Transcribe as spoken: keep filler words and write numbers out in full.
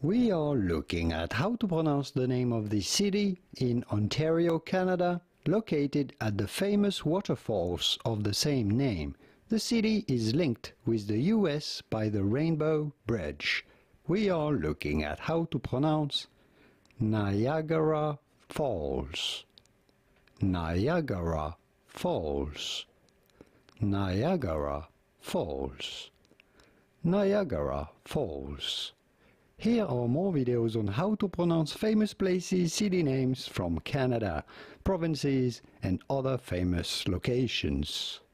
We are looking at how to pronounce the name of the city in Ontario, Canada, located at the famous waterfalls of the same name. The city is linked with the U S by the Rainbow Bridge. We are looking at how to pronounce Niagara Falls. Niagara Falls. Niagara Falls. Niagara Falls. Here are more videos on how to pronounce famous places, city names from Canada, provinces and other famous locations.